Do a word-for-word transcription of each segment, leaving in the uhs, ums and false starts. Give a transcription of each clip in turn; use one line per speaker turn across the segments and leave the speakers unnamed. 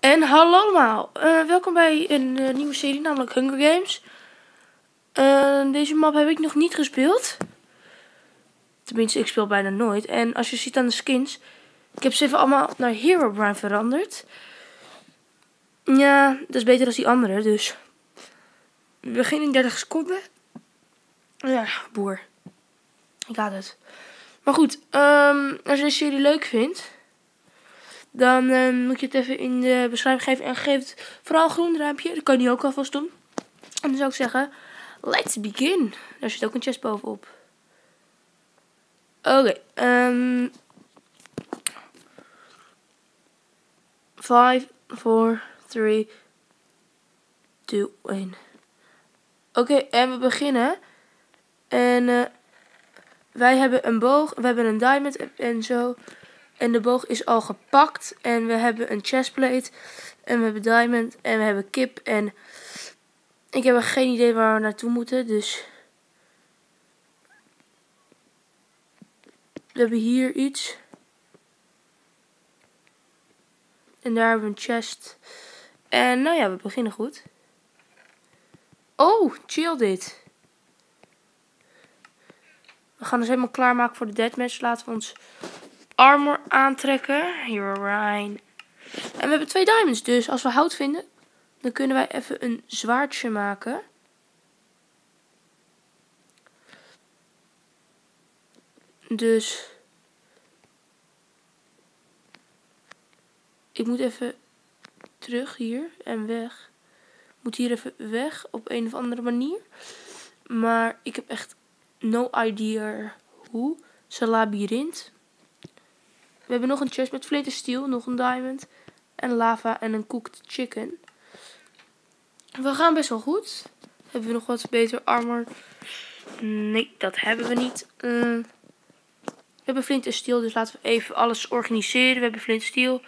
En hallo allemaal, uh, welkom bij een uh, nieuwe serie, namelijk Hunger Games. Uh, deze map heb ik nog niet gespeeld. Tenminste, ik speel bijna nooit. En als je ziet aan de skins, ik heb ze even allemaal naar Herobrine veranderd. Ja, dat is beter dan die andere, dus we beginnen in dertig seconden. Ja, boer. Ik haat het. Maar goed, um, als je deze serie leuk vindt, dan uh, moet je het even in de beschrijving geven. En geef het vooral een groen duimpje. Dat kan je nu ook alvast doen. En dan zou ik zeggen, let's begin. Daar zit ook een chest bovenop. Oké. Okay, um, vijf, vier, drie, twee, één. Oké, okay, en we beginnen. En uh, wij hebben een boog. We hebben een diamond en zo. En de boog is al gepakt. En we hebben een chestplate. En we hebben diamond. En we hebben kip. En ik heb geen idee waar we naartoe moeten. Dus we hebben hier iets. En daar hebben we een chest. En nou ja, we beginnen goed. Oh, chill dit. We gaan dus helemaal klaarmaken voor de deathmatch. Laten we ons armor aantrekken. Herobrine. En we hebben twee diamonds. Dus als we hout vinden, dan kunnen wij even een zwaardje maken. Dus ik moet even terug hier en weg. Ik moet hier even weg op een of andere manier. Maar ik heb echt no idea hoe. Het is een labyrint. We hebben nog een chest met flint en steel, nog een diamond en lava en een cooked chicken. We gaan best wel goed. Hebben we nog wat beter armor? Nee, dat hebben we niet. Uh, we hebben flint en steel, dus laten we even alles organiseren. We hebben flint en steel.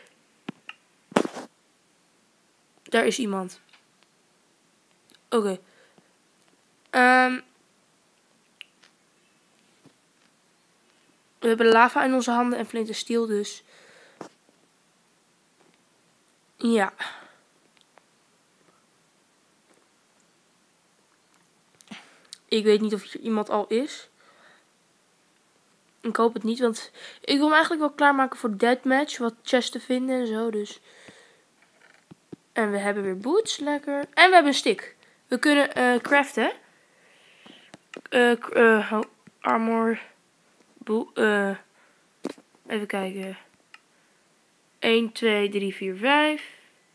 Daar is iemand. Oké. Okay. Um, we hebben lava in onze handen en flint en steel, dus ja. Ik weet niet of hier iemand al is. Ik hoop het niet, want ik wil me eigenlijk wel klaarmaken voor deathmatch. Wat chests te vinden en zo, dus. En we hebben weer boots, lekker. En we hebben een stick. We kunnen uh, craften. Uh, uh, armor. Bo uh, even kijken. één, twee, drie, vier, vijf.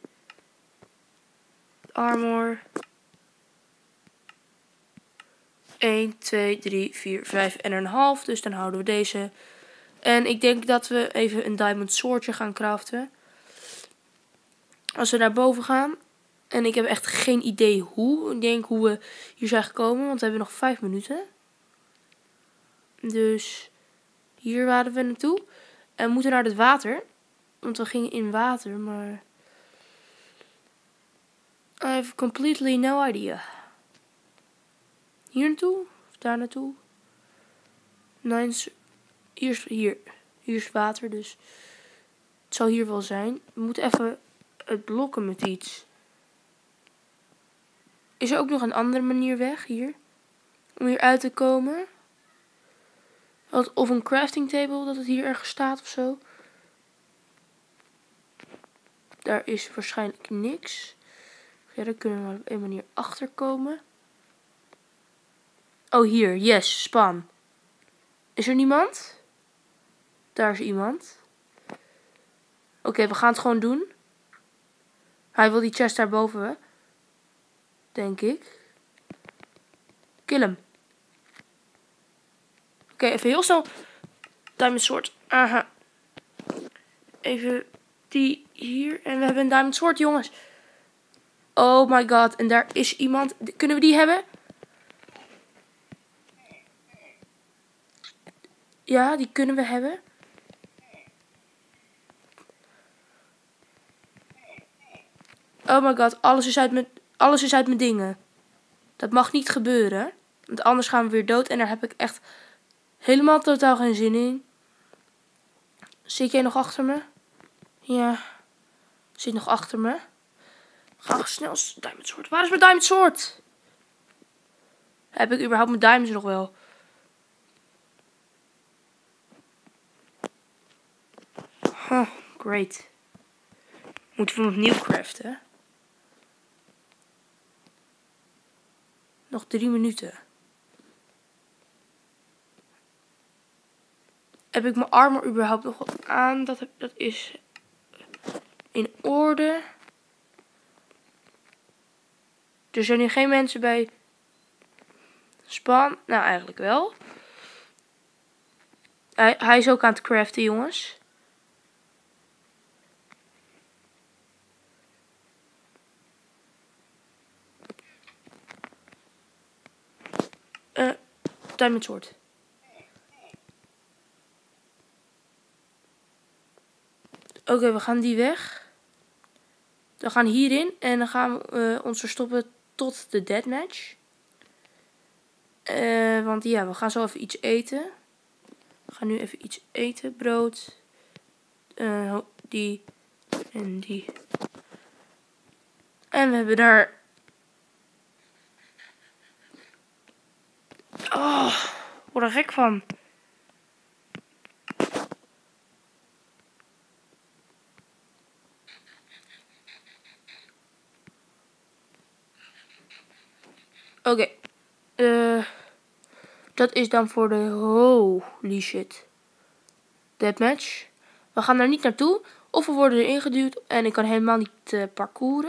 Armor. één, twee, drie, vier, vijf en een half. Dus dan houden we deze. En ik denk dat we even een diamond swordje gaan craften. Als we naar boven gaan. En ik heb echt geen idee hoe. Ik denk hoe we hier zijn gekomen. Want we hebben nog vijf minuten. Dus hier waren we naartoe. En we moeten naar het water. Want we gingen in water. Maar I have completely no idea. Hier naartoe? Of daar naartoe? Nee, hier is, hier. Hier is water, dus het zal hier wel zijn. We moeten even het blokken met iets. Is er ook nog een andere manier weg, hier? Om hier uit te komen? Of een crafting table, dat het hier ergens staat of zo. Daar is waarschijnlijk niks. Ja, daar kunnen we op een manier achter komen. Oh, hier. Yes, spawn. Is er niemand? Daar is iemand. Oké, okay, we gaan het gewoon doen. Hij wil die chest daarboven. Denk ik. Kill hem. Oké, okay, even heel snel. Diamond sword. Aha. Even die hier. En we hebben een diamond sword, jongens. Oh my god. En daar is iemand. Kunnen we die hebben? Ja, die kunnen we hebben. Oh my god. Alles is uit mijn, alles is uit mijn dingen. Dat mag niet gebeuren. Want anders gaan we weer dood. En daar heb ik echt helemaal totaal geen zin in. Zit jij nog achter me? Ja. Zit nog achter me. Ga snel. Diamond Sword. Waar is mijn Diamond Sword? Heb ik überhaupt mijn diamonds nog wel? Huh, great. Moeten we opnieuw craften? Nog drie minuten. Heb ik mijn armor überhaupt nog wat aan? Dat, heb, dat is in orde. Er zijn hier geen mensen bij spawn. Nou, eigenlijk wel. Hij, hij is ook aan het craften, jongens. Uh, Diamond Sword. Oké, okay, we gaan die weg. We gaan hierin en dan gaan we uh, ons verstoppen tot de deathmatch. Uh, want ja, we gaan zo even iets eten. We gaan nu even iets eten. Brood. Uh, die. En die. En we hebben daar... Oh, word er gek van. Oké. Okay. Uh, dat is dan voor de... Holy shit. Deathmatch. We gaan daar niet naartoe. Of we worden erin geduwd. En ik kan helemaal niet uh, parcouren.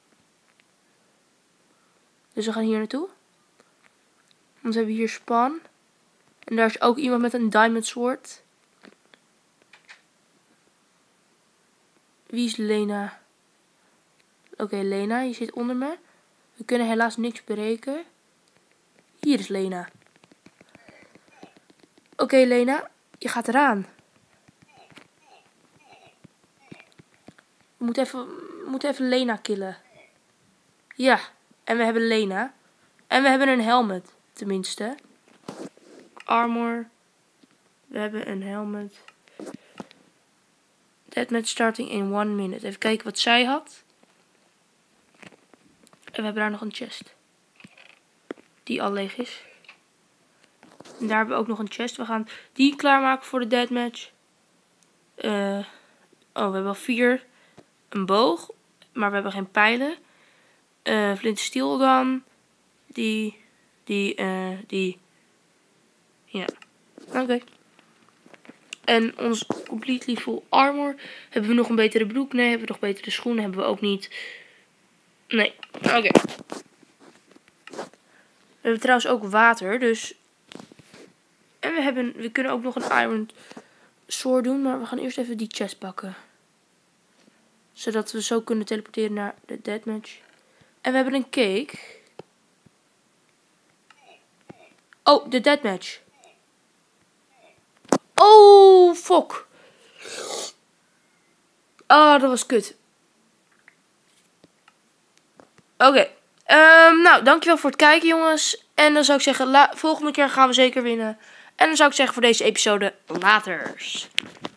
Dus we gaan hier naartoe. Want we hebben hier spawn. En daar is ook iemand met een diamond sword. Wie is Lena? Oké, okay, Lena, je zit onder me. We kunnen helaas niks breken. Hier is Lena. Oké, okay, Lena, je gaat eraan. We moeten even, we moeten even Lena killen. Ja, en we hebben Lena. En we hebben een helmet, tenminste. Armor. We hebben een helmet. Deathmatch starting in one minute. Even kijken wat zij had. En we hebben daar nog een chest. Die al leeg is. En daar hebben we ook nog een chest. We gaan die klaarmaken voor de deathmatch. Uh, oh, we hebben al vier. Een boog. Maar we hebben geen pijlen. Uh, flint steel dan. Die. Die. Uh, die. Ja. Oké. Okay. En ons completely full armor. Hebben we nog een betere broek? Nee. Hebben we nog betere schoenen? Hebben we ook niet. Nee. Oké. Okay. We hebben trouwens ook water. Dus. En we hebben. We kunnen ook nog een iron sword doen. Maar we gaan eerst even die chest pakken. Zodat we zo kunnen teleporteren naar de deathmatch. En we hebben een cake. Oh, de deathmatch. Oh, fuck. Ah, oh, dat was kut. Oké. Okay. Um, nou, dankjewel voor het kijken, jongens. En dan zou ik zeggen, la volgende keer gaan we zeker winnen. En dan zou ik zeggen voor deze episode, laters.